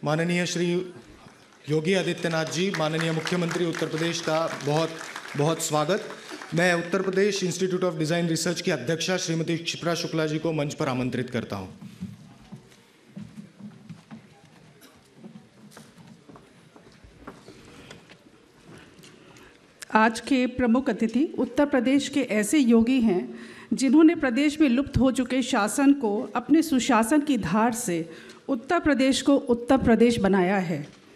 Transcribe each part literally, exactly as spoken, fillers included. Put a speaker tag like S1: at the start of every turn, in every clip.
S1: माननीय श्री योगी आदित्यनाथ जी, माननीय मुख्यमंत्री उत्तर प्रदेश का बहुत बहुत स्वागत। मैं Uttar Pradesh institute of design research की अध्यक्षा श्रीमती क्षिप्रा शुक्ला जी को मंच पर आमंत्रित करता हूं।
S2: आज के प्रमुख अतिथि उत्तर प्रदेश के ऐसे योगी हैं जिन्होंने प्रदेश में लुप्त हो चुके शासन को अपने सुशासन की धार से उत्तर प्रदेश को उत्तर प्रदेश बनाया है।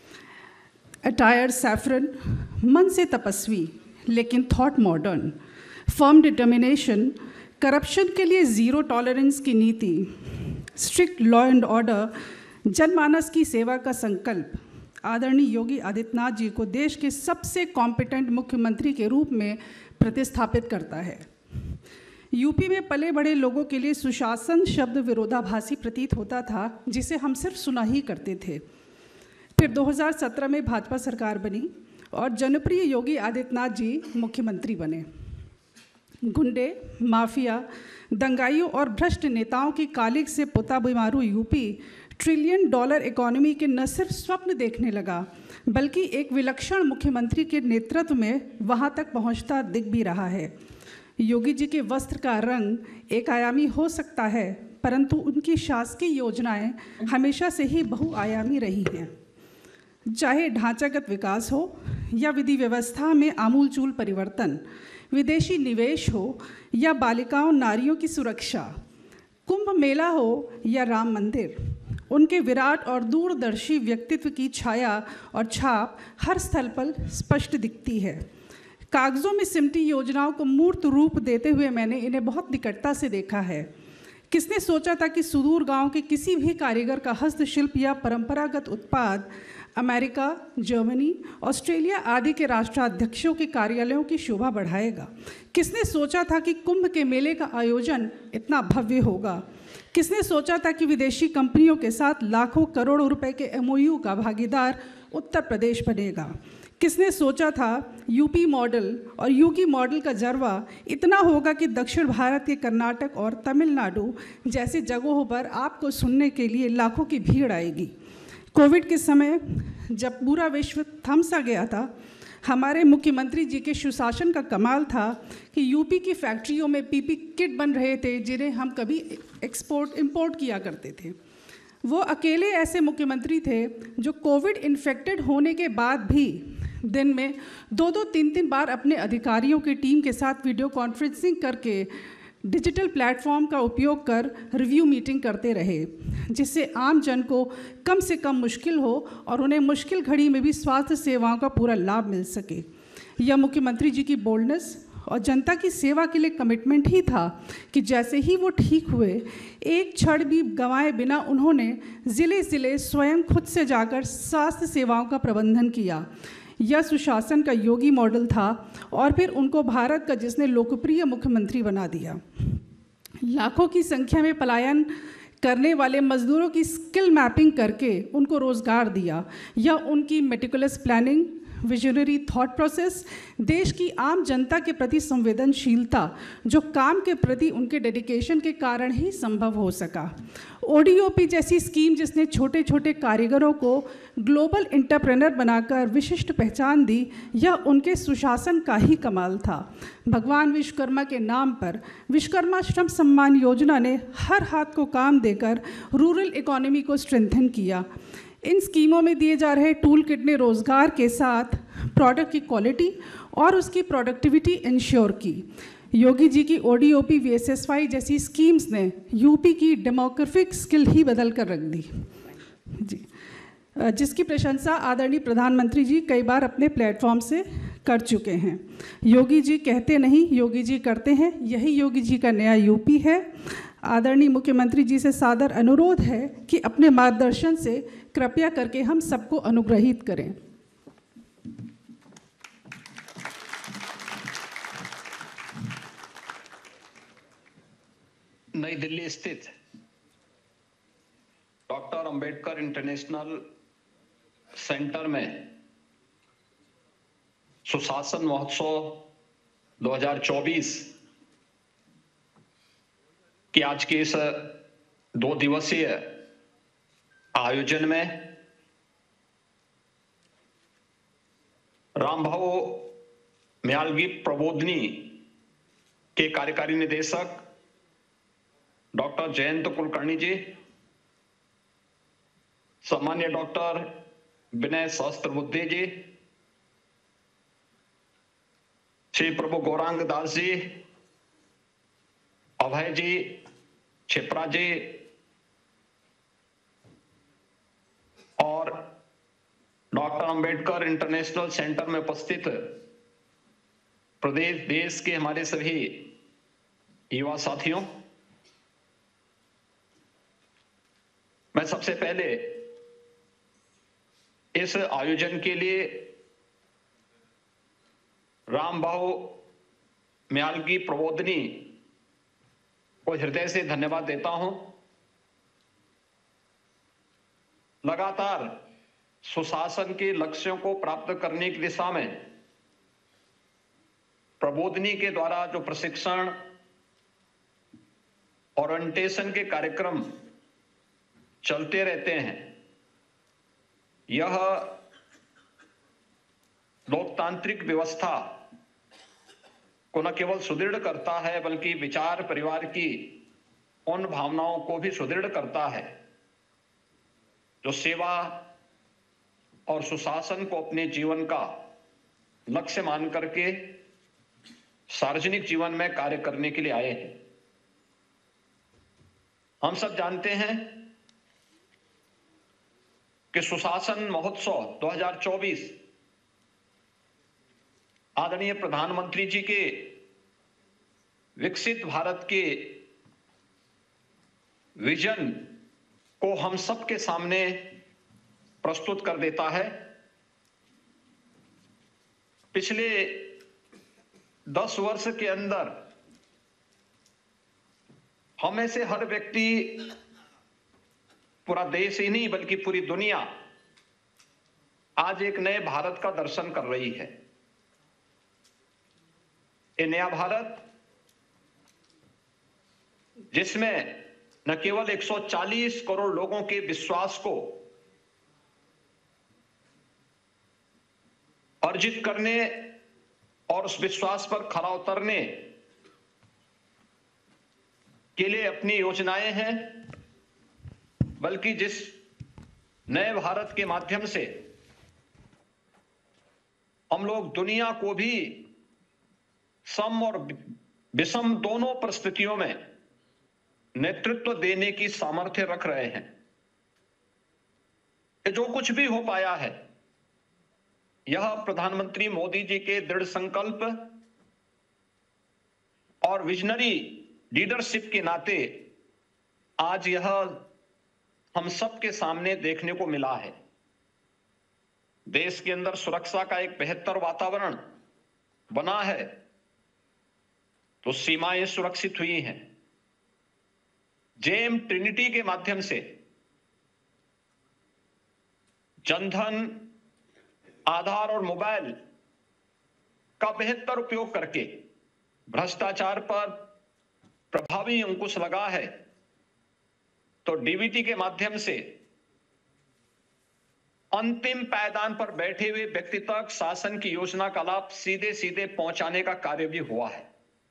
S2: अटायर सैफरन, मन से तपस्वी लेकिन thought modern, firm determination, corruption के लिए ज़ीरो टॉलरेंस की नीति, स्ट्रिक्ट लॉ एंड ऑर्डर, जनमानस की सेवा का संकल्प आदरणीय योगी आदित्यनाथ जी को देश के सबसे कॉम्पिटेंट मुख्यमंत्री के रूप में प्रतिस्थापित करता है। यूपी में पले बड़े लोगों के लिए सुशासन शब्द विरोधाभासी प्रतीत होता था, जिसे हम सिर्फ सुना ही करते थे। फिर दो हज़ार सत्रह में भाजपा सरकार बनी और जनप्रिय योगी आदित्यनाथ जी मुख्यमंत्री बने। गुंडे, माफिया, दंगाइयों और भ्रष्ट नेताओं की कालिक से पुता BIMARU UP trillion dollar economy के न सिर्फ स्वप्न देखने लगा, बल्कि एक विलक्षण मुख्यमंत्री के नेतृत्व में वहां तक पहुंचता दिख भी रहा है। योगी जी के वस्त्र का रंग एक आयामी हो सकता है, परंतु उनकी शासकीय योजनाएं हमेशा से ही बहुआयामी रही हैं। चाहे ढांचागत विकास हो या विधि व्यवस्था में आमूलचूल परिवर्तन, विदेशी निवेश हो या बालिकाओं नारियों की सुरक्षा, कुंभ मेला हो या राम मंदिर, उनके विराट और दूरदर्शी व्यक्तित्व की छाया और छाप हर स्थल पर स्पष्ट दिखती है। कागज़ों में सिमटी योजनाओं को मूर्त रूप देते हुए मैंने इन्हें बहुत निकटता से देखा है। किसने सोचा था कि सुदूर गांव के किसी भी कारीगर का हस्तशिल्प या परंपरागत उत्पाद अमेरिका, जर्मनी, ऑस्ट्रेलिया आदि के राष्ट्राध्यक्षों के कार्यालयों की शोभा बढ़ाएगा? किसने सोचा था कि कुंभ के मेले का आयोजन इतना भव्य होगा? किसने सोचा था कि विदेशी कंपनियों के साथ लाखों करोड़ों रुपए के एमओयू का भागीदार उत्तर प्रदेश बनेगा? किसने सोचा था यूपी मॉडल और योगी मॉडल का जरवा इतना होगा कि दक्षिण भारत के कर्नाटक और तमिलनाडु जैसी जगहों पर आपको सुनने के लिए लाखों की भीड़ आएगी? कोविड के समय जब पूरा विश्व थम सा गया था, हमारे मुख्यमंत्री जी के सुशासन का कमाल था कि यूपी की फैक्ट्रियों में पीपी किट बन रहे थे, जिन्हें हम कभी एक्सपोर्ट इंपोर्ट किया करते थे। वो अकेले ऐसे मुख्यमंत्री थे जो कोविड इन्फेक्टेड होने के बाद भी दिन में दो दो तीन तीन बार अपने अधिकारियों की टीम के साथ वीडियो कॉन्फ्रेंसिंग करके डिजिटल प्लेटफॉर्म का उपयोग कर रिव्यू मीटिंग करते रहे, जिससे आम जन को कम से कम मुश्किल हो और उन्हें मुश्किल घड़ी में भी स्वास्थ्य सेवाओं का पूरा लाभ मिल सके। यह मुख्यमंत्री जी की बोल्डनेस और जनता की सेवा के लिए कमिटमेंट ही था कि जैसे ही वो ठीक हुए, एक क्षण भी गंवाए बिना उन्होंने ज़िले ज़िले स्वयं खुद से जाकर स्वास्थ्य सेवाओं का प्रबंधन किया। यह सुशासन का योगी मॉडल था और फिर उनको भारत का जिसने लोकप्रिय मुख्यमंत्री बना दिया। लाखों की संख्या में पलायन करने वाले मजदूरों की स्किल मैपिंग करके उनको रोज़गार दिया। यह उनकी meticulous planning, visionary thought process, देश की आम जनता के प्रति संवेदनशीलता, जो काम के प्रति उनके डेडिकेशन के कारण ही संभव हो सका। ओडीओपी जैसी स्कीम जिसने छोटे छोटे कारीगरों को ग्लोबल एंटरप्रेन्योर बनाकर विशिष्ट पहचान दी, यह उनके सुशासन का ही कमाल था। भगवान विश्वकर्मा के नाम पर विश्वकर्मा श्रम सम्मान योजना ने हर हाथ को काम देकर रूरल इकोनॉमी को स्ट्रेंथन किया। इन स्कीमों में दिए जा रहे टूल किट ने रोज़गार के साथ प्रोडक्ट की क्वालिटी और उसकी प्रोडक्टिविटी इंश्योर की। योगी जी की ओडीओपी, वीएसएसवाई जैसी स्कीम्स ने यूपी की डेमोग्राफिक स्किल ही बदल कर रख दी जी, जिसकी प्रशंसा आदरणीय प्रधानमंत्री जी कई बार अपने प्लेटफॉर्म से कर चुके हैं। योगी जी कहते नहीं, योगी जी करते हैं, यही योगी जी का नया यूपी है। आदरणीय मुख्यमंत्री जी से सादर अनुरोध है कि अपने मार्गदर्शन से कृपया करके हम सबको अनुग्रहित करें।
S3: नई दिल्ली स्थित डॉक्टर अंबेडकर इंटरनेशनल सेंटर में सुशासन महोत्सव दो हज़ार चौबीस की आज के इस दो दिवसीय आयोजन में रामभाऊ म्यालगी प्रबोधनी के कार्यकारी निदेशक डॉक्टर जयंत कुलकर्णी जी, सम्मान्य डॉक्टर विनय सहस्त्रबुद्धे जी, श्री प्रभु गौरांग दास जी, अभय जी, छिपरा जी और डॉक्टर अंबेडकर इंटरनेशनल सेंटर में उपस्थित प्रदेश देश के हमारे सभी युवा साथियों, मैं सबसे पहले इस आयोजन के लिए रामभाऊ म्यालगी प्रबोधनी को हृदय से धन्यवाद देता हूं। लगातार सुशासन के लक्ष्यों को प्राप्त करने की दिशा में प्रबोधनी के द्वारा जो प्रशिक्षण ओरिएंटेशन के कार्यक्रम चलते रहते हैं, यह लोकतांत्रिक व्यवस्था को न केवल सुदृढ़ करता है बल्कि विचार परिवार की उन भावनाओं को भी सुदृढ़ करता है जो सेवा और सुशासन को अपने जीवन का लक्ष्य मान करके सार्वजनिक जीवन में कार्य करने के लिए आए हैं। हम सब जानते हैं कि सुशासन महोत्सव दो हज़ार चौबीस आदरणीय प्रधानमंत्री जी के विकसित भारत के विजन को हम सबके सामने प्रस्तुत कर देता है। पिछले दस वर्ष के अंदर हम में से हर व्यक्ति, पूरा देश ही नहीं बल्कि पूरी दुनिया आज एक नए भारत का दर्शन कर रही है। ये नया भारत जिसमें न केवल एक सौ चालीस करोड़ लोगों के विश्वास को अर्जित करने और उस विश्वास पर खरा उतरने के लिए अपनी योजनाएं हैं, बल्कि जिस नए भारत के माध्यम से हम लोग दुनिया को भी सम और विषम दोनों परिस्थितियों में नेतृत्व देने की सामर्थ्य रख रहे हैं। कि जो कुछ भी हो पाया है, यह प्रधानमंत्री मोदी जी के दृढ़ संकल्प और विजनरी लीडरशिप के नाते आज यह हम सबके सामने देखने को मिला है। देश के अंदर सुरक्षा का एक बेहतर वातावरण बना है, तो सीमाएं सुरक्षित हुई हैं। जेम ट्रिनिटी के माध्यम से जनधन, आधार और मोबाइल का बेहतर उपयोग करके भ्रष्टाचार पर प्रभावी अंकुश लगा है, तो डीबीटी के माध्यम से अंतिम पायदान पर बैठे हुए व्यक्ति तक शासन की योजना का लाभ सीधे सीधे पहुंचाने का कार्य भी हुआ है।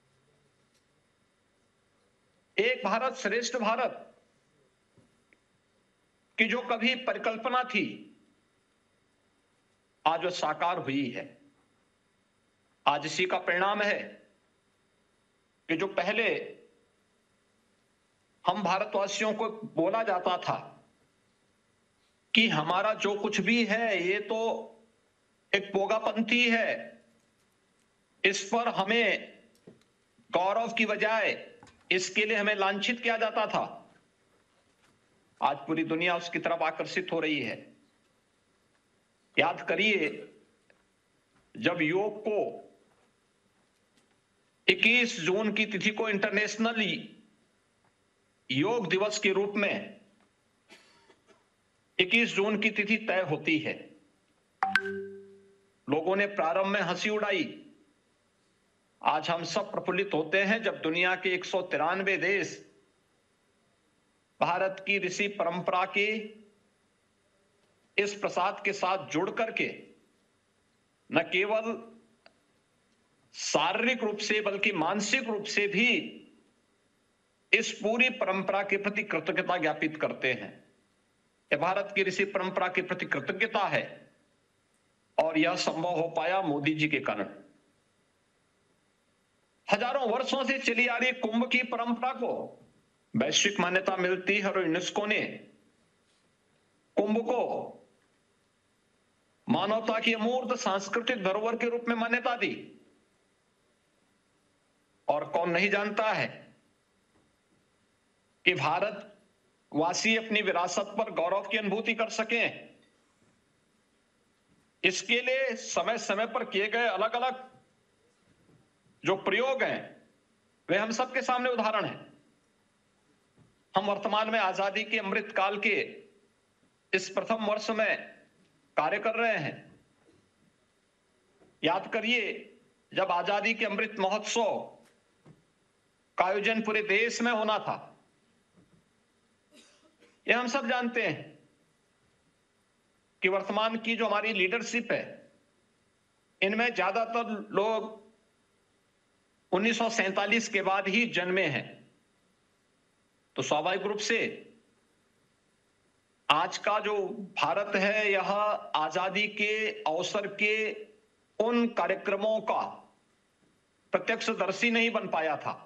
S3: एक भारत श्रेष्ठ भारत की जो कभी परिकल्पना थी, आज वो साकार हुई है। आज इसी का परिणाम है कि जो पहले हम भारतवासियों को बोला जाता था कि हमारा जो कुछ भी है ये तो एक पोगापंथी है, इस पर हमें गौरव की बजाय इसके लिए हमें लांछित किया जाता था, आज पूरी दुनिया उसकी तरफ आकर्षित हो रही है। याद करिए, जब योग को इक्कीस जून की तिथि को इंटरनेशनल योग दिवस के रूप में इक्कीस जून की तिथि तय होती है, लोगों ने प्रारंभ में हंसी उड़ाई। आज हम सब प्रफुल्लित होते हैं जब दुनिया के एक सौ तिरानवे देश भारत की ऋषि परंपरा के इस प्रसाद के साथ जुड़ करके न केवल शारीरिक रूप से बल्कि मानसिक रूप से भी इस पूरी परंपरा के प्रति कृतज्ञता ज्ञापित करते हैं। यह भारत की ऋषि परंपरा के प्रति कृतज्ञता है और यह संभव हो पाया मोदी जी के कारण। हजारों वर्षों से चली आ रही कुंभ की परंपरा को वैश्विक मान्यता मिलती है और यूनेस्को ने कुंभ को मानवता की अमूर्त सांस्कृतिक धरोहर के रूप में मान्यता दी। और कौन नहीं जानता है कि भारत वासी अपनी विरासत पर गौरव की अनुभूति कर सकें। इसके लिए समय समय पर किए गए अलग अलग जो प्रयोग हैं वे हम सबके सामने उदाहरण हैं। हम वर्तमान में आजादी के अमृत काल के इस प्रथम वर्ष में कार्य कर रहे हैं। याद करिए, जब आजादी के अमृत महोत्सव का आयोजन पूरे देश में होना था, यह हम सब जानते हैं कि वर्तमान की जो हमारी लीडरशिप है, इनमें ज्यादातर लोग उन्नीस सौ सैंतालीस के बाद ही जन्मे हैं। तो स्वाभाविक रूप से आज का जो भारत है, यह आजादी के अवसर के उन कार्यक्रमों का प्रत्यक्षदर्शी नहीं बन पाया था।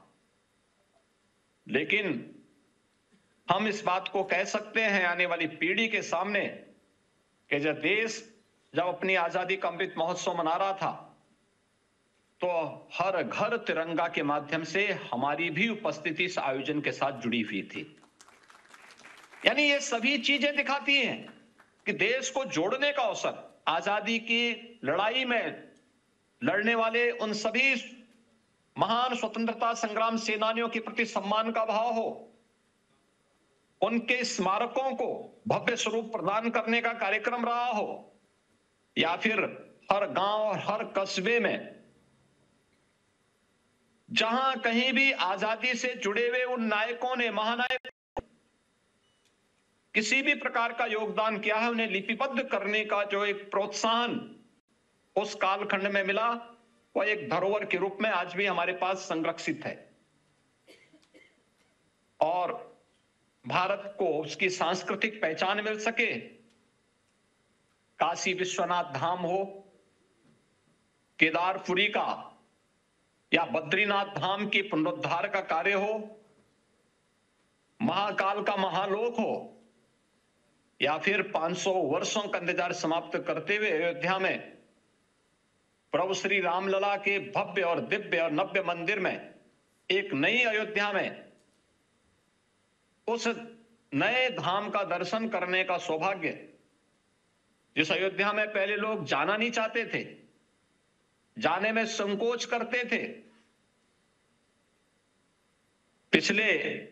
S3: लेकिन हम इस बात को कह सकते हैं आने वाली पीढ़ी के सामने कि जब देश जब अपनी आजादी का अमृत महोत्सव मना रहा था, तो हर घर तिरंगा के माध्यम से हमारी भी उपस्थिति इस आयोजन के साथ जुड़ी हुई थी। यानी ये सभी चीजें दिखाती हैं कि देश को जोड़ने का अवसर, आजादी की लड़ाई में लड़ने वाले उन सभी महान स्वतंत्रता संग्राम सेनानियों के प्रति सम्मान का भाव हो, उनके स्मारकों को भव्य स्वरूप प्रदान करने का कार्यक्रम रहा हो, या फिर हर गांव और हर कस्बे में जहां कहीं भी आजादी से जुड़े हुए उन नायकों ने, महानायकों किसी भी प्रकार का योगदान किया है, उन्हें लिपिबद्ध करने का जो एक प्रोत्साहन उस कालखंड में मिला, वह एक धरोहर के रूप में आज भी हमारे पास संरक्षित है। और भारत को उसकी सांस्कृतिक पहचान मिल सके, काशी विश्वनाथ धाम हो, केदारपुरी का या बद्रीनाथ धाम की पुनरुद्धार का कार्य हो, महाकाल का महालोक हो, या फिर पांच सौ वर्षों का इंतजार समाप्त करते हुए अयोध्या में प्रभु श्री रामलला के भव्य और दिव्य और नव्य मंदिर में, एक नई अयोध्या में उस नए धाम का दर्शन करने का सौभाग्य, जिस अयोध्या में पहले लोग जाना नहीं चाहते थे, जाने में संकोच करते थे, पिछले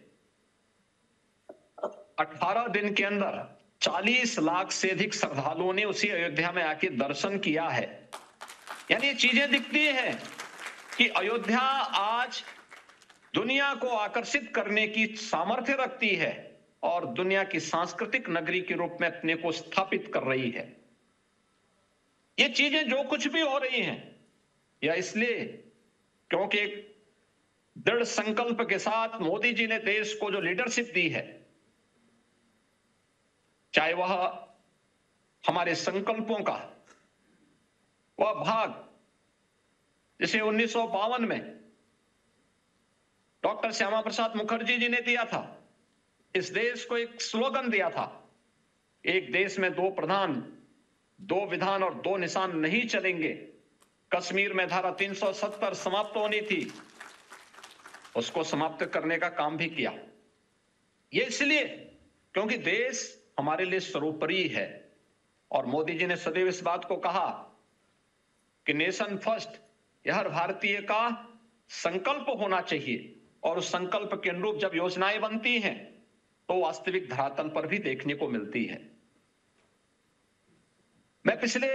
S3: अठारह दिन के अंदर चालीस लाख से अधिक श्रद्धालुओं ने उसी अयोध्या में आके दर्शन किया है। यानी ये चीजें दिखती हैं कि अयोध्या आज दुनिया को आकर्षित करने की सामर्थ्य रखती है और दुनिया की सांस्कृतिक नगरी के रूप में अपने को स्थापित कर रही है। ये चीजें जो कुछ भी हो रही हैं, या इसलिए क्योंकि एक दृढ़ संकल्प के साथ मोदी जी ने देश को जो लीडरशिप दी है, चाहे वह हमारे संकल्पों का वह भाग, जिसे उन्नीस सौ बावन में डॉक्टर श्यामा प्रसाद मुखर्जी जी ने दिया था, इस देश को एक स्लोगन दिया था, एक देश में दो प्रधान, दो विधान और दो निशान नहीं चलेंगे। कश्मीर में धारा तीन सौ सत्तर समाप्त होनी थी, उसको समाप्त करने का काम भी किया। ये इसलिए क्योंकि देश हमारे लिए सर्वोपरि है और मोदी जी ने सदैव इस बात को कहा कि नेशन फर्स्ट यह हर भारतीय का संकल्प होना चाहिए, और उस संकल्प के अनुरूप जब योजनाएं बनती हैं तो वास्तविक धरातल पर भी देखने को मिलती है। मैं पिछले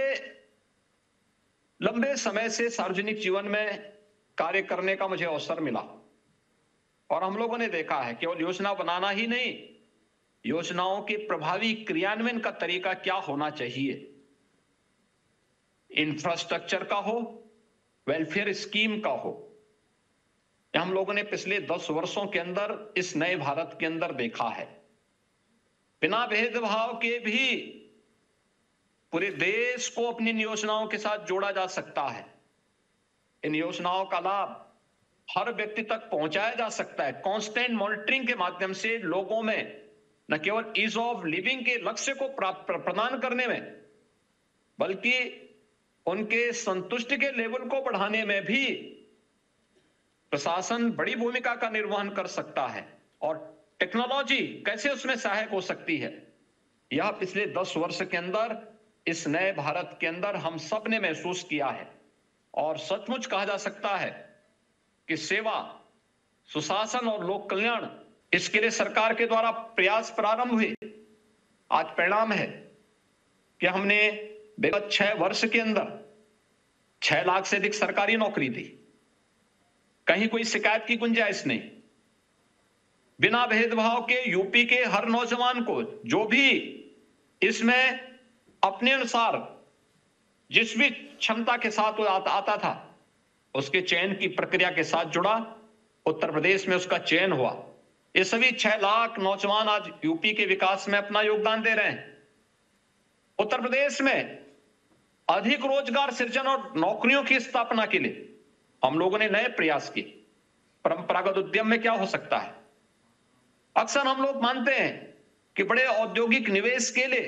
S3: लंबे समय से सार्वजनिक जीवन में कार्य करने का मुझे अवसर मिला, और हम लोगों ने देखा है केवल योजना बनाना ही नहीं, योजनाओं के प्रभावी क्रियान्वयन का तरीका क्या होना चाहिए, इंफ्रास्ट्रक्चर का हो, वेलफेयर स्कीम का हो, हम लोगों ने पिछले दस वर्षों के अंदर इस नए भारत के अंदर देखा है। बिना भेदभाव के भी पूरे देश को अपनी इन योजनाओं के साथ जोड़ा जा सकता है। इन योजनाओं का लाभ हर व्यक्ति तक पहुंचाया जा सकता है। कांस्टेंट मॉनिटरिंग के माध्यम से लोगों में न केवल ईज ऑफ लिविंग के लक्ष्य को प्राप्त प्रदान करने में, बल्कि उनके संतुष्टि के लेवल को बढ़ाने में भी प्रशासन बड़ी भूमिका का निर्वहन कर सकता है। और टेक्नोलॉजी कैसे उसमें सहायक हो सकती है, यह पिछले दस वर्ष के अंदर इस नए भारत के अंदर हम सब ने महसूस किया है। और सचमुच कहा जा सकता है कि सेवा, सुशासन और लोक कल्याण, इसके लिए सरकार के द्वारा प्रयास प्रारंभ हुए। आज परिणाम है कि हमने विगत छह वर्ष के अंदर छह लाख से अधिक सरकारी नौकरी दी। कहीं कोई शिकायत की गुंजाइश नहीं। बिना भेदभाव के यूपी के हर नौजवान को जो भी इसमें अपने अनुसार जिस भी क्षमता के साथ वो आता, आता था, उसके चयन की प्रक्रिया के साथ जुड़ा। उत्तर प्रदेश में उसका चयन हुआ। ये सभी छह लाख नौजवान आज यूपी के विकास में अपना योगदान दे रहे हैं। उत्तर प्रदेश में अधिक रोजगार सृजन और नौकरियों की स्थापना के लिए हम लोगों ने नए प्रयास किए। परंपरागत उद्यम में क्या हो सकता है? अक्सर हम लोग मानते हैं कि बड़े औद्योगिक निवेश के लिए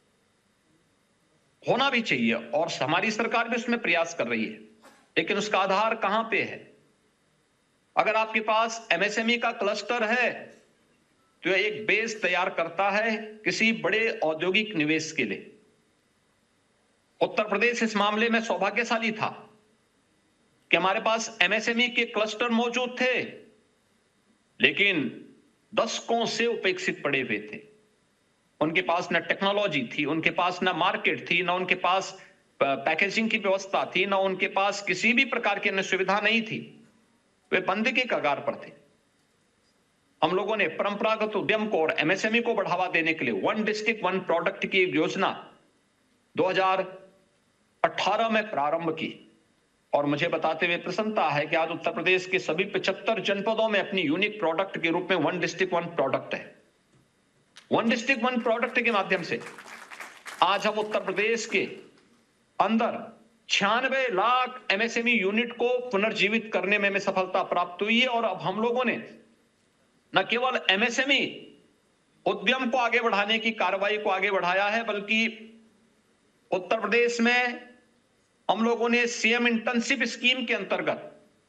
S3: होना भी चाहिए और हमारी सरकार भी उसमें प्रयास कर रही है, लेकिन उसका आधार कहां पे है? अगर आपके पास एमएसएमई का क्लस्टर है तो यह एक बेस तैयार करता है किसी बड़े औद्योगिक निवेश के लिए। उत्तर प्रदेश इस मामले में सौभाग्यशाली था कि हमारे पास एमएसएमई के क्लस्टर मौजूद थे, लेकिन दशकों से उपेक्षित पड़े हुए थे। उनके पास न टेक्नोलॉजी थी, उनके पास न मार्केट थी, न उनके पास पैकेजिंग की व्यवस्था थी, न उनके पास किसी भी प्रकार की अन्य सुविधा नहीं थी। वे बंदी के कगार पर थे। हम लोगों ने परंपरागत उद्यम को और एमएसएमई को बढ़ावा देने के लिए वन डिस्ट्रिक्ट वन प्रोडक्ट की योजना दो हज़ार अठारह में प्रारंभ की। और मुझे बताते हुए प्रसन्नता है कि आज उत्तर प्रदेश के सभी पचहत्तर जनपदों में अपनी यूनिक प्रोडक्ट के रूप में वन डिस्ट्रिक्ट वन प्रोडक्ट है। वन डिस्ट्रिक्ट वन प्रोडक्ट के माध्यम से आज हम उत्तर प्रदेश के अंदर छियानवे लाख एमएसएमई यूनिट को पुनर्जीवित करने में, में सफलता प्राप्त हुई है। और अब हम लोगों ने न केवल एमएसएमई उद्यम को आगे बढ़ाने की कार्रवाई को आगे बढ़ाया है, बल्कि उत्तर प्रदेश में हम लोगों ने सीएम इंटर्नशिप स्कीम के अंतर्गत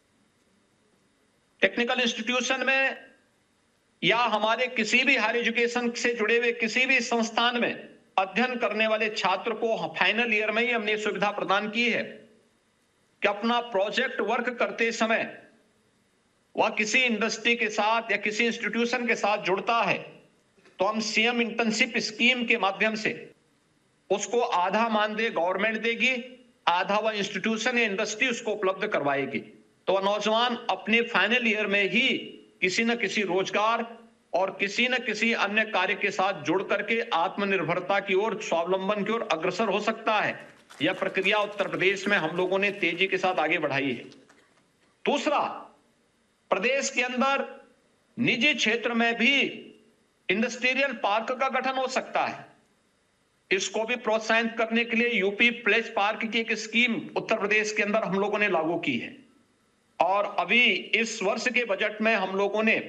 S3: टेक्निकल इंस्टीट्यूशन में या हमारे किसी भी हायर एजुकेशन से जुड़े हुए किसी भी संस्थान में अध्ययन करने वाले छात्र को फाइनल ईयर में ही हमने सुविधा प्रदान की है कि अपना प्रोजेक्ट वर्क करते समय वह किसी इंडस्ट्री के साथ या किसी इंस्टीट्यूशन के साथ जुड़ता है तो हम सीएम इंटर्नशिप स्कीम के माध्यम से उसको आधा मानदेय गवर्नमेंट देगी, आधा वह इंस्टीट्यूशन या इंडस्ट्री उसको उपलब्ध करवाएगी। तो वह नौजवान अपने फाइनल ईयर में ही किसी न किसी रोजगार और किसी न किसी अन्य कार्य के साथ जुड़ करके आत्मनिर्भरता की ओर, स्वावलंबन की ओर अग्रसर हो सकता है। यह प्रक्रिया उत्तर प्रदेश में हम लोगों ने तेजी के साथ आगे बढ़ाई है। दूसरा, प्रदेश के अंदर निजी क्षेत्र में भी इंडस्ट्रियल पार्क का गठन हो सकता है। इसको भी प्रोत्साहित करने के लिए यूपी प्लेस पार्क की एक स्कीम उत्तर प्रदेश के अंदर हम लोगों ने लागू की है। और अभी इस वर्ष के बजट में हम लोगों ने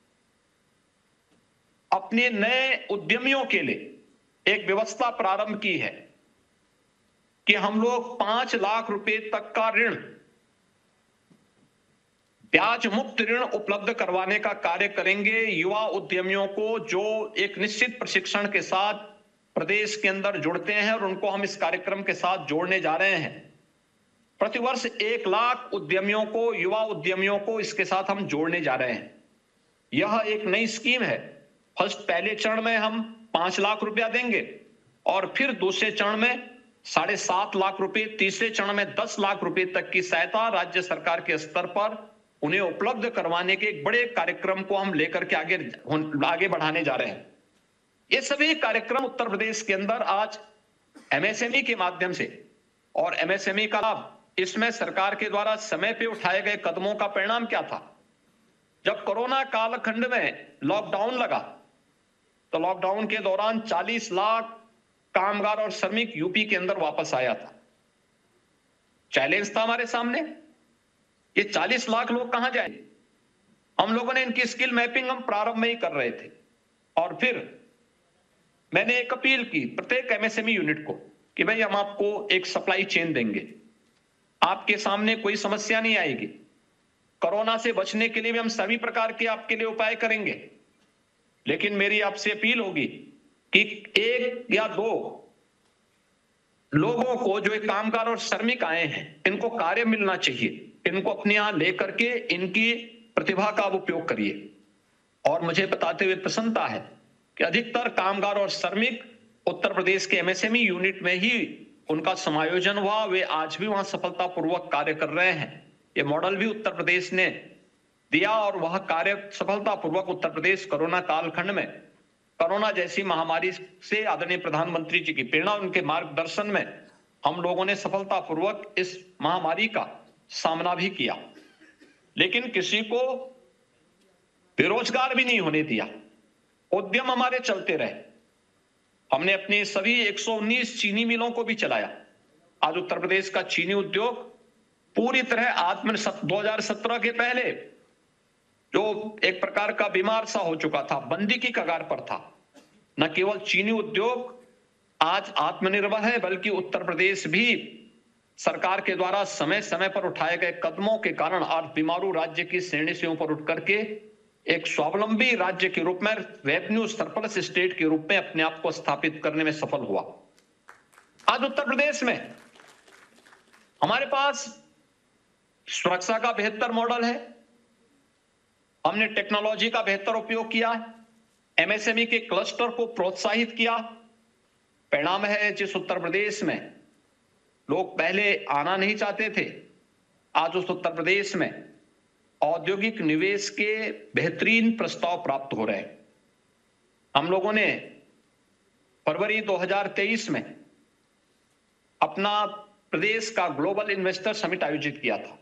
S3: अपने नए उद्यमियों के लिए एक व्यवस्था प्रारंभ की है कि हम लोग पांच लाख रुपए तक का ऋण, ब्याज मुक्त ऋण उपलब्ध करवाने का कार्य करेंगे युवा उद्यमियों को, जो एक निश्चित प्रशिक्षण के साथ प्रदेश के अंदर जुड़ते हैं और उनको हम इस कार्यक्रम के साथ जोड़ने जा रहे हैं। प्रतिवर्ष एक लाख उद्यमियों को, युवा उद्यमियों को इसके साथ हम जोड़ने जा रहे हैं। यह एक नई स्कीम है। फर्स्ट पहले चरण में हम पांच लाख रुपया देंगे और फिर दूसरे चरण में साढ़े सात लाख रुपए, तीसरे चरण में दस लाख रुपए तक की सहायता राज्य सरकार के स्तर पर उन्हें उपलब्ध करवाने के एक बड़े कार्यक्रम को हम लेकर के आगे आगे बढ़ाने जा रहे हैं। ये सभी कार्यक्रम उत्तर प्रदेश के अंदर आज एमएसएमई के माध्यम से और एमएसएमई का लाभ, इसमें सरकार के द्वारा समय पे उठाए गए कदमों का परिणाम क्या था? जब कोरोना कालखंड में लॉकडाउन लगा तो लॉकडाउन के दौरान चालीस लाख कामगार और श्रमिक यूपी के अंदर वापस आया था। चैलेंज था हमारे सामने, ये चालीस लाख लोग कहां जाएंगे? हम लोगों ने इनकी स्किल मैपिंग हम प्रारंभ में ही कर रहे थे और फिर मैंने एक अपील की प्रत्येक एमएसएमई यूनिट को कि भाई हम आपको एक सप्लाई चेन देंगे, आपके सामने कोई समस्या नहीं आएगी। कोरोना से बचने के लिए भी हम सभी प्रकार के आपके लिए उपाय करेंगे, लेकिन मेरी आपसे अपील होगी कि एक या दो लोगों को, जो एक कामगार और श्रमिक आए हैं, इनको कार्य मिलना चाहिए, इनको अपने यहां लेकर के इनकी प्रतिभा का उपयोग करिए। और मुझे बताते हुए प्रसन्नता है कि अधिकतर कामगार और श्रमिक उत्तर प्रदेश के एमएसएमई यूनिट में ही उनका समायोजन हुआ, वे आज भी वहां सफलतापूर्वक कार्य कर रहे हैं। ये मॉडल भी उत्तर प्रदेश ने दिया और वह कार्य सफलतापूर्वक उत्तर प्रदेश कोरोना कालखंड में, कोरोना जैसी महामारी से आदरणीय प्रधानमंत्री जी की प्रेरणा, उनके मार्गदर्शन में हम लोगों ने सफलतापूर्वक इस महामारी का सामना भी किया, लेकिन किसी को बेरोजगार भी नहीं होने दिया। उद्यम हमारे चलते रहे। हमने अपनी सभी एक सौ उन्नीस चीनी मिलों को भी चलाया। आज उत्तर प्रदेश का चीनी उद्योग पूरी तरह आत्म दो हज़ार सत्रह के पहले जो एक प्रकार का बीमार सा हो चुका था, बंदी की कगार पर था। न केवल चीनी उद्योग आज आत्मनिर्भर है, बल्कि उत्तर प्रदेश भी सरकार के द्वारा समय समय पर उठाए गए कदमों के कारण आज बीमारू राज्य की श्रेणी से ऊपर उठ करके एक स्वावलंबी राज्य के रूप में, रेवेन्यू सरप्लस स्टेट के रूप में अपने आप को स्थापित करने में सफल हुआ। आज उत्तर प्रदेश में हमारे पास सुरक्षा का बेहतर मॉडल है, हमने टेक्नोलॉजी का बेहतर उपयोग किया है, एमएसएमई के क्लस्टर को प्रोत्साहित किया। परिणाम है, जिस उत्तर प्रदेश में लोग पहले आना नहीं चाहते थे, आज उस उत्तर प्रदेश में औद्योगिक निवेश के बेहतरीन प्रस्ताव प्राप्त हो रहे हैं। हम लोगों ने फरवरी दो हज़ार तेईस में अपना प्रदेश का ग्लोबल इन्वेस्टर समिट आयोजित किया था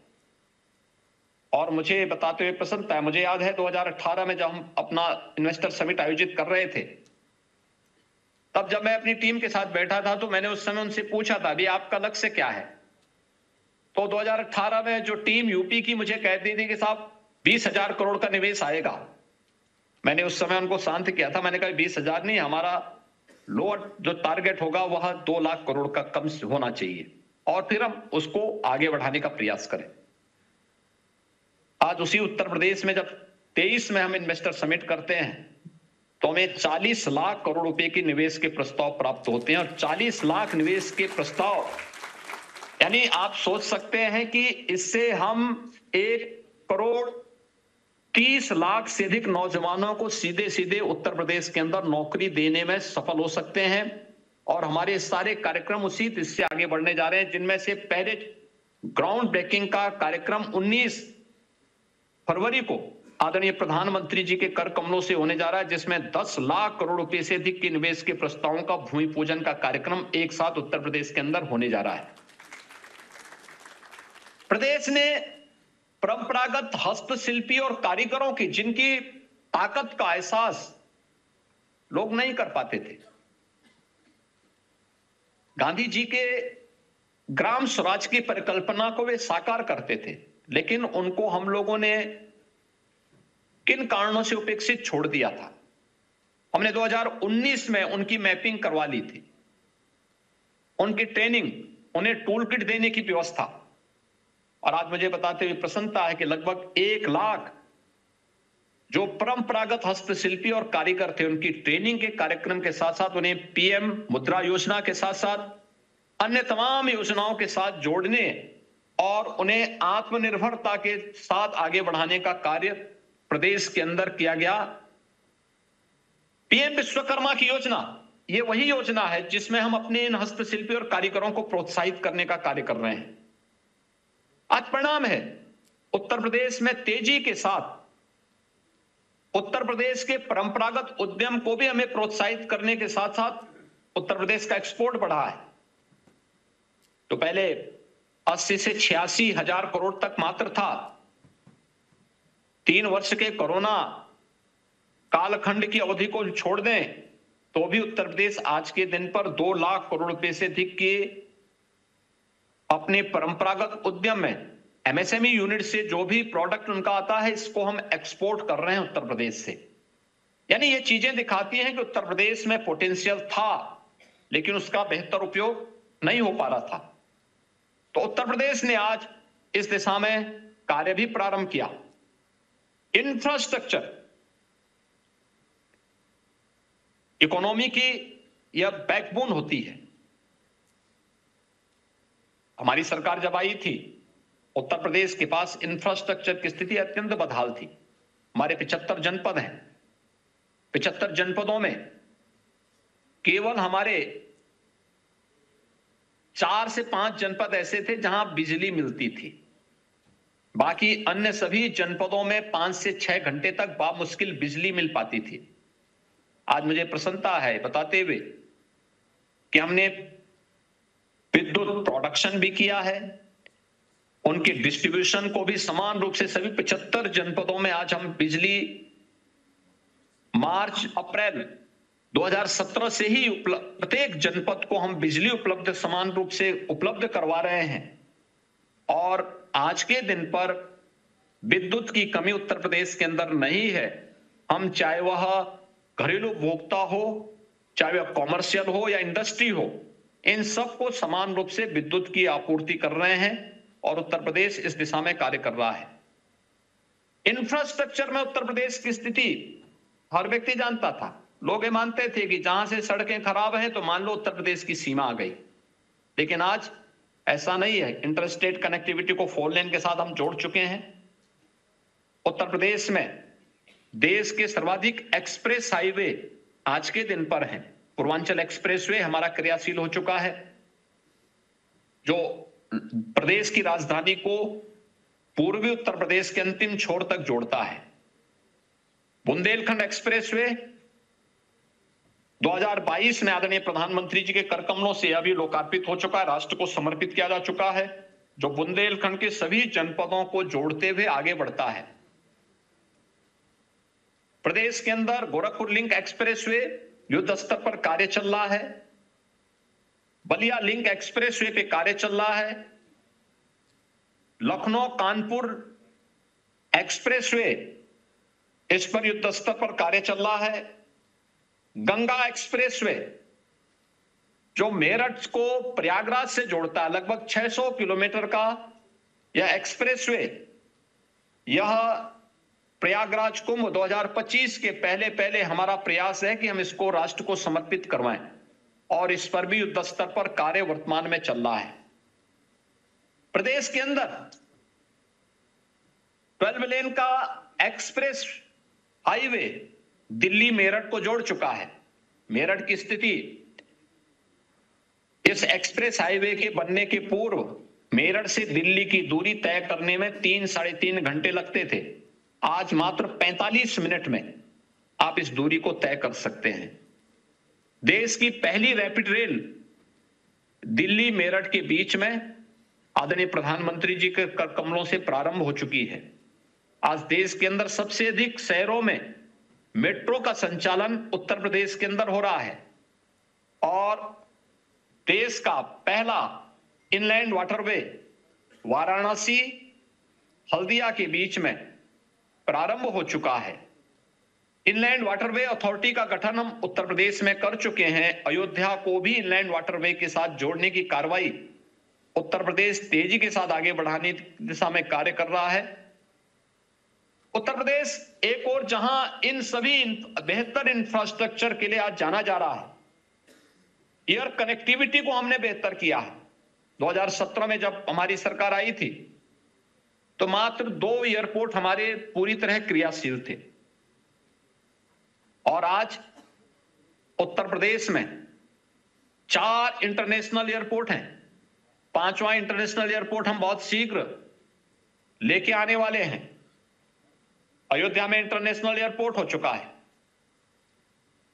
S3: और मुझे बताते हुए प्रसन्नता है, मुझे याद है दो हज़ार अठारह में जब हम अपना इन्वेस्टर समिट आयोजित कर रहे थे, तब जब मैं अपनी टीम के साथ बैठा था तो मैंने उस समय उनसे पूछा था, अभी आपका लक्ष्य क्या है? तो दो हज़ार अठारह में जो टीम यूपी की मुझे कहती थी कि साहब बीस हजार करोड़ का निवेश आएगा। मैंने उस समय उनको शांत किया था, मैंने कहा बीस हजार नहीं, हमारा लोअर जो टारगेट होगा वह दो लाख करोड़ का कम होना चाहिए और फिर हम उसको आगे बढ़ाने का प्रयास करें। आज उसी उत्तर प्रदेश में जब तेईस में हम इन्वेस्टर समिट करते हैं तो हमें चालीस लाख करोड़ रुपए के निवेश के प्रस्ताव प्राप्त होते हैं और चालीस लाख निवेश के प्रस्ताव, यानी आप सोच सकते हैं कि इससे हम एक करोड़ तीस लाख से अधिक नौजवानों को सीधे सीधे उत्तर प्रदेश के अंदर नौकरी देने में सफल हो सकते हैं। और हमारे सारे कार्यक्रम उसी इससे आगे बढ़ने जा रहे हैं, जिनमें से पहले ग्राउंड ब्रेकिंग का कार्यक्रम उन्नीस फरवरी को आदरणीय प्रधानमंत्री जी के कर कमलों से होने जा रहा है, जिसमें दस लाख करोड़ रुपए से अधिक के निवेश के प्रस्तावों का भूमि पूजन का कार्यक्रम एक साथ उत्तर प्रदेश के अंदर होने जा रहा है। प्रदेश ने परंपरागत हस्तशिल्पी और कारीगरों की, जिनकी ताकत का एहसास लोग नहीं कर पाते थे, गांधी जी के ग्राम स्वराज की परिकल्पना को वे साकार करते थे, लेकिन उनको हम लोगों ने किन कारणों से उपेक्षित छोड़ दिया था। हमने दो हज़ार उन्नीस में उनकी मैपिंग करवा ली थी, उनकी ट्रेनिंग, उन्हें टूल किट देने की व्यवस्था, और आज मुझे बताते हुए प्रसन्नता है कि लगभग एक लाख जो परंपरागत हस्तशिल्पी और कारीगर थे, उनकी ट्रेनिंग के कार्यक्रम के साथ साथ उन्हें पीएम मुद्रा योजना के साथ साथ अन्य तमाम योजनाओं के साथ जोड़ने और उन्हें आत्मनिर्भरता के साथ आगे बढ़ाने का कार्य प्रदेश के अंदर किया गया। पीएम विश्वकर्मा की योजना, ये वही योजना है जिसमें हम अपने इन हस्तशिल्पी और कारीगरों को प्रोत्साहित करने का कार्य कर रहे हैं। आज परिणाम है, उत्तर प्रदेश में तेजी के साथ उत्तर प्रदेश के परंपरागत उद्यम को भी हमें प्रोत्साहित करने के साथ साथ उत्तर प्रदेश का एक्सपोर्ट बढ़ा है। तो पहले अस्सी से छियासी हजार करोड़ तक मात्र था। तीन वर्ष के कोरोना कालखंड की अवधि को छोड़ दें तो भी उत्तर प्रदेश आज के दिन पर दो लाख करोड़ रुपए से अधिक के अपने परंपरागत उद्यम में एमएसएमई यूनिट से जो भी प्रोडक्ट उनका आता है, इसको हम एक्सपोर्ट कर रहे हैं उत्तर प्रदेश से। यानी ये चीजें दिखाती हैं कि उत्तर प्रदेश में पोटेंशियल था, लेकिन उसका बेहतर उपयोग नहीं हो पा रहा था। तो उत्तर प्रदेश ने आज इस दिशा में कार्य भी प्रारंभ किया। इंफ्रास्ट्रक्चर इकोनॉमी की यह बैकबोन होती है। हमारी सरकार जब आई थी, उत्तर प्रदेश के पास इंफ्रास्ट्रक्चर की स्थिति अत्यंत बदहाल थी। हमारे पिचहत्तर जनपद हैं। पिचहत्तर जनपदों में केवल हमारे चार से पांच जनपद ऐसे थे जहां बिजली मिलती थी। बाकी अन्य सभी जनपदों में पांच से छह घंटे तक बामुश्किल बिजली मिल पाती थी। आज मुझे प्रसन्नता है बताते हुए कि हमने विद्युत प्रोडक्शन भी किया है, उनके डिस्ट्रीब्यूशन को भी समान रूप से सभी पचहत्तर जनपदों में आज हम बिजली मार्च अप्रैल दो हज़ार सत्रह से ही प्रत्येक जनपद को हम बिजली उपलब्ध समान रूप से उपलब्ध करवा रहे हैं। और आज के दिन पर विद्युत की कमी उत्तर प्रदेश के अंदर नहीं है। हम चाहे वह घरेलू उपभोक्ता हो, चाहे वह कॉमर्शियल हो या इंडस्ट्री हो, इन सबको समान रूप से विद्युत की आपूर्ति कर रहे हैं और उत्तर प्रदेश इस दिशा में कार्य कर रहा है। इंफ्रास्ट्रक्चर में उत्तर प्रदेश की स्थिति हर व्यक्ति जानता था। लोग ये मानते थे कि जहां से सड़कें खराब हैं तो मान लो उत्तर प्रदेश की सीमा आ गई, लेकिन आज ऐसा नहीं है। इंटरस्टेट कनेक्टिविटी को फोर लेन के साथ हम जोड़ चुके हैं। उत्तर प्रदेश में देश के सर्वाधिक एक्सप्रेस हाईवे आज के दिन पर हैं। पूर्वांचल एक्सप्रेसवे हमारा क्रियाशील हो चुका है, जो प्रदेश की राजधानी को पूर्वी उत्तर प्रदेश के अंतिम छोर तक जोड़ता है। बुंदेलखंड एक्सप्रेसवे दो हज़ार बाईस में आदरणीय प्रधानमंत्री जी के कर कमलों से अभी लोकार्पित हो चुका है, राष्ट्र को समर्पित किया जा चुका है, जो बुंदेलखंड के सभी जनपदों को जोड़ते हुए आगे बढ़ता है। प्रदेश के अंदर गोरखपुर लिंक एक्सप्रेसवे युद्ध स्तर पर कार्य चल रहा है। बलिया लिंक एक्सप्रेसवे पे कार्य चल रहा है। लखनऊ कानपुर एक्सप्रेसवे, इस पर युद्ध स्तर पर कार्य चल रहा है। गंगा एक्सप्रेसवे जो मेरठ को प्रयागराज से जोड़ता है, लगभग छह सौ किलोमीटर का यह एक्सप्रेसवे, यह प्रयागराज कुंभ दो हज़ार पच्चीस के पहले पहले हमारा प्रयास है कि हम इसको राष्ट्र को समर्पित करवाएं, और इस पर भी युद्ध स्तर पर कार्य वर्तमान में चल रहा है। प्रदेश के अंदर बारह लेन का एक्सप्रेस हाईवे दिल्ली मेरठ को जोड़ चुका है। मेरठ की स्थिति इस एक्सप्रेस हाईवे के बनने के पूर्व मेरठ से दिल्ली की दूरी तय करने में तीन साढ़े तीन घंटे लगते थे। आज मात्र पैंतालीस मिनट में आप इस दूरी को तय कर सकते हैं। देश की पहली रैपिड रेल दिल्ली मेरठ के बीच में आदरणीय प्रधानमंत्री जी के कर कमलों से प्रारंभ हो चुकी है। आज देश के अंदर सबसे अधिक शहरों में मेट्रो का संचालन उत्तर प्रदेश के अंदर हो रहा है, और देश का पहला इनलैंड वाटरवे वाराणसी हल्दिया के बीच में प्रारंभ हो चुका है। इनलैंड वाटरवे अथॉरिटी का गठन हम उत्तर प्रदेश में कर चुके हैं। अयोध्या को भी इनलैंड वाटरवे के साथ जोड़ने की कार्रवाई उत्तर प्रदेश तेजी के साथ आगे बढ़ाने की दिशा में कार्य कर रहा है। उत्तर प्रदेश एक और जहां इन सभी बेहतर इंफ्रास्ट्रक्चर के लिए आज जाना जा रहा है, एयर कनेक्टिविटी को हमने बेहतर किया है। दो हज़ार सत्रह में जब हमारी सरकार आई थी तो मात्र दो एयरपोर्ट हमारे पूरी तरह क्रियाशील थे, और आज उत्तर प्रदेश में चार इंटरनेशनल एयरपोर्ट हैं। पांचवा इंटरनेशनल एयरपोर्ट हम बहुत शीघ्र लेके आने वाले हैं। अयोध्या में इंटरनेशनल एयरपोर्ट हो चुका है।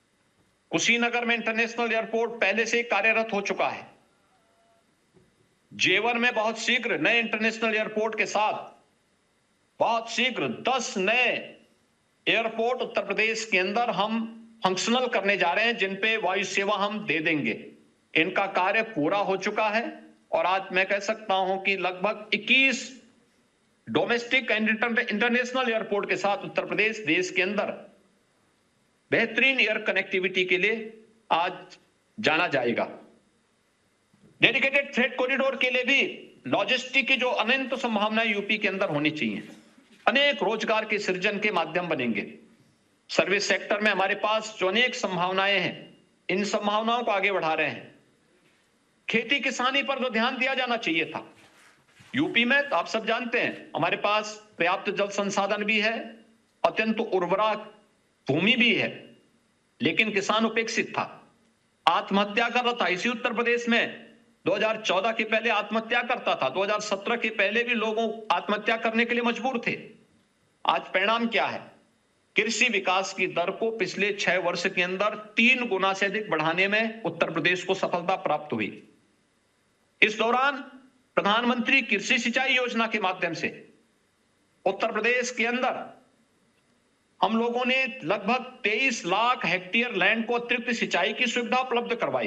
S3: कुशीनगर में इंटरनेशनल एयरपोर्ट पहले से कार्यरत हो चुका है। जेवर में बहुत शीघ्र नए इंटरनेशनल एयरपोर्ट के साथ बहुत शीघ्र दस नए एयरपोर्ट उत्तर प्रदेश के अंदर हम फंक्शनल करने जा रहे हैं, जिन पे वायु सेवा हम दे देंगे। इनका कार्य पूरा हो चुका है और आज मैं कह सकता हूं कि लगभग इक्कीस डोमेस्टिक एंड इंटरनेशनल एयरपोर्ट के साथ उत्तर प्रदेश देश के अंदर बेहतरीन एयर कनेक्टिविटी के लिए आज जाना जाएगा। डेडिकेटेड फ्रेट कॉरिडोर के लिए भी लॉजिस्टिक की जो अनंत संभावनाएं यूपी के अंदर होनी चाहिए, अनेक रोजगार के सृजन के माध्यम बनेंगे। सर्विस सेक्टर में हमारे पास जो अनेक संभावनाएं हैं, इन संभावनाओं को आगे बढ़ा रहे हैं। खेती किसानी पर जो ध्यान दिया जाना चाहिए था यूपी में, तो आप सब जानते हैं हमारे पास पर्याप्त जल संसाधन भी है, अत्यंत उर्वरा भूमि भी है, लेकिन किसान उपेक्षित था, आत्महत्या कर रहा था। इसी उत्तर प्रदेश में दो हज़ार चौदह के पहले आत्महत्या करता था, दो हज़ार सत्रह के पहले भी लोगों आत्महत्या करने के लिए मजबूर थे। आज परिणाम क्या है? कृषि विकास की दर को पिछले छह वर्ष के अंदर तीन गुना से अधिक बढ़ाने में उत्तर प्रदेश को सफलता प्राप्त हुई। इस दौरान प्रधानमंत्री कृषि सिंचाई योजना के माध्यम से उत्तर प्रदेश के अंदर हम लोगों ने लगभग तेईस लाख हेक्टेयर लैंड को अतिरिक्त सिंचाई की सुविधा उपलब्ध करवाई।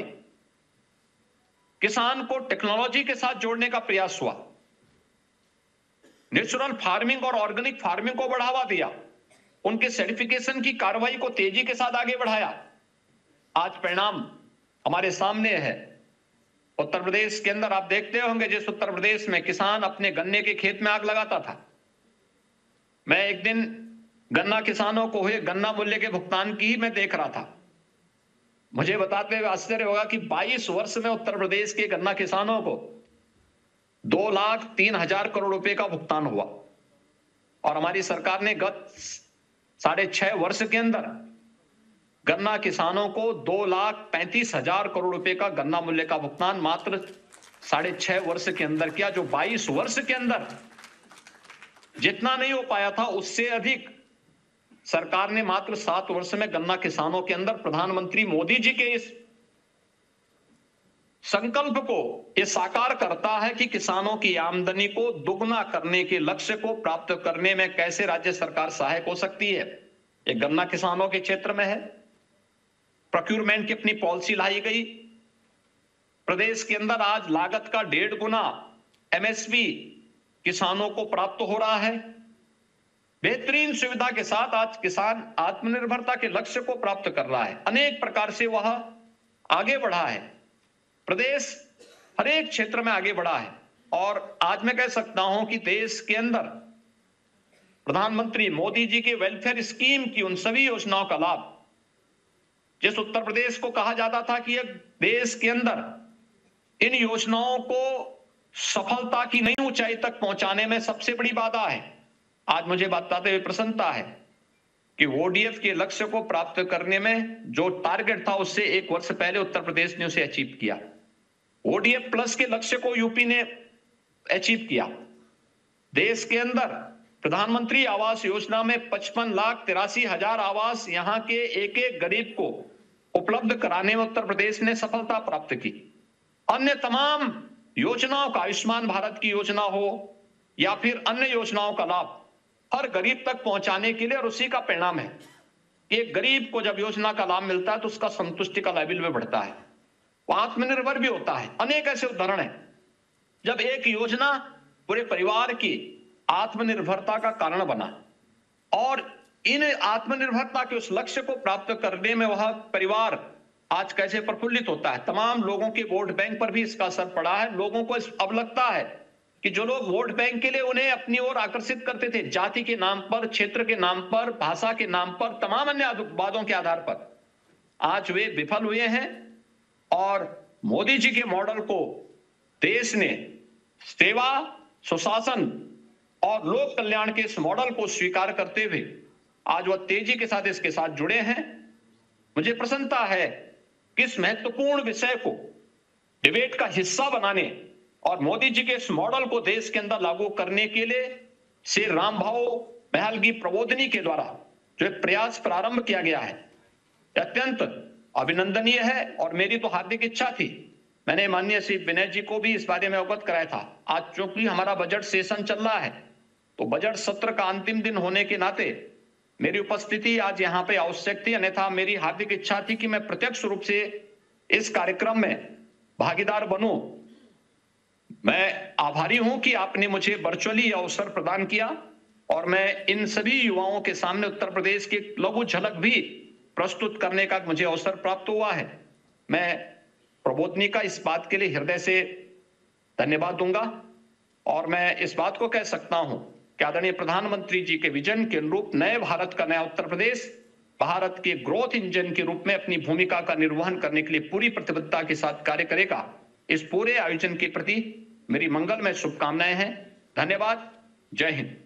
S3: किसान को टेक्नोलॉजी के साथ जोड़ने का प्रयास हुआ, नेचुरल फार्मिंग और ऑर्गेनिक फार्मिंग को बढ़ावा दिया, उनके सर्टिफिकेशन की कार्रवाई को तेजी के साथ आगे बढ़ाया। आज परिणाम हमारे सामने है। उत्तर प्रदेश के अंदर आप देखते होंगे, जिस उत्तर प्रदेश में किसान अपने गन्ने के खेत में आग लगाता था, मैं एक दिन गन्ना किसानों को हुए गन्ना मूल्य के भुगतान की ही मैं देख रहा था। मुझे बताते हुए आश्चर्य होगा कि बाईस वर्ष में उत्तर प्रदेश के गन्ना किसानों को दो लाख तीन हजार करोड़ रुपए का भुगतान हुआ और हमारी सरकार ने गत साढ़े छह वर्ष के अंदर गन्ना किसानों को दो लाख पैंतीस हजार करोड़ रुपए का गन्ना मूल्य का भुगतान मात्र साढ़े छह वर्ष के अंदर किया, जो बाईस वर्ष के अंदर जितना नहीं हो पाया था उससे अधिक सरकार ने मात्र सात वर्ष में गन्ना किसानों के अंदर प्रधानमंत्री मोदी जी के इस संकल्प को यह साकार करता है कि किसानों की आमदनी को दुगना करने के लक्ष्य को प्राप्त करने में कैसे राज्य सरकार सहायक हो सकती है। ये गन्ना किसानों के क्षेत्र में है। प्रोक्यूरमेंट की अपनी पॉलिसी लाई गई। प्रदेश के अंदर आज लागत का डेढ़ गुना एमएसपी किसानों को प्राप्त हो रहा है। बेहतरीन सुविधा के साथ आज किसान आत्मनिर्भरता के लक्ष्य को प्राप्त कर रहा है। अनेक प्रकार से वह आगे बढ़ा है। प्रदेश हर एक क्षेत्र में आगे बढ़ा है और आज मैं कह सकता हूं कि देश के अंदर प्रधानमंत्री मोदी जी के वेलफेयर स्कीम की उन सभी योजनाओं का लाभ, जिस उत्तर प्रदेश को कहा जाता था कि यह देश के अंदर इन योजनाओं को सफलता की नई ऊंचाई तक पहुंचाने में सबसे बड़ी बाधा है, आज मुझे बताते हुए प्रसन्नता है कि ओडीएफ के लक्ष्य को प्राप्त करने में जो टारगेट था उससे एक वर्ष पहले उत्तर प्रदेश ने उसे अचीव किया। ओडीएफ प्लस के लक्ष्य को यूपी ने अचीव किया। देश के अंदर प्रधानमंत्री आवास योजना में पचपन लाख तिरासी हजार आवास यहां के एक एक गरीब को उपलब्ध कराने में उत्तर प्रदेश ने सफलता प्राप्त की। अन्य तमाम योजनाओं का, आयुष्मान भारत की योजना हो या फिर अन्य योजनाओं का लाभ हर गरीब तक पहुंचाने के लिए, और उसी का परिणाम है कि एक गरीब को जब योजना का लाभ मिलता है तो उसका संतुष्टि का लेवल भी बढ़ता है, वो आत्मनिर्भर भी होता है। अनेक ऐसे उदाहरण हैं जब एक योजना पूरे परिवार की आत्मनिर्भरता का कारण बना और इन आत्मनिर्भरता के उस लक्ष्य को प्राप्त करने में वह परिवार आज कैसे प्रफुल्लित होता है। तमाम लोगों के वोट बैंक पर भी इसका असर पड़ा है। लोगों को अब लगता है कि जो लोग वोट बैंक के लिए उन्हें अपनी ओर आकर्षित करते थे, जाति के नाम पर, क्षेत्र के नाम पर, भाषा के नाम पर, तमाम अन्य वादों के आधार पर, आज वे विफल हुए हैं और मोदी जी के मॉडल को देश ने सेवा, सुशासन और लोक कल्याण के इस मॉडल को स्वीकार करते हुए आज वह तेजी के साथ इसके साथ जुड़े हैं। मुझे प्रसन्नता है कि इस महत्वपूर्ण विषय को डिबेट का हिस्सा बनाने और मोदी जी के इस मॉडल को देश के अंदर लागू करने के लिए श्री रामभाऊ महल की प्रबोधिनी के द्वारा जो एक प्रयास प्रारंभ किया गया है, अत्यंत अभिनंदनीय है। और मेरी तो हार्दिक इच्छा थी मैंने माननीय श्री विनय जी को भी इस बारे में अवगत कराया था। आज चूंकि हमारा बजट सेशन चल रहा है, तो बजट सत्र का अंतिम दिन होने के नाते मेरी उपस्थिति आज यहाँ पे आवश्यक थी, अन्यथा मेरी हार्दिक इच्छा थी कि मैं प्रत्यक्ष रूप से इस कार्यक्रम में भागीदार बनूं। मैं आभारी हूं कि आपने मुझे वर्चुअली अवसर प्रदान किया और मैं इन सभी युवाओं के सामने उत्तर प्रदेश की लघु झलक भी प्रस्तुत करने का मुझे अवसर प्राप्त हुआ है। मैं प्रबोधनी का इस बात के लिए हृदय से धन्यवाद दूंगा और मैं इस बात को कह सकता हूं कि आदरणीय प्रधानमंत्री जी के विजन के अनुरूप नए भारत का नया उत्तर प्रदेश भारत के ग्रोथ इंजन के रूप में अपनी भूमिका का निर्वहन करने के लिए पूरी प्रतिबद्धता के साथ कार्य करेगा। इस पूरे आयोजन के प्रति मेरी मंगलमय शुभकामनाएं हैं। धन्यवाद। जय हिंद।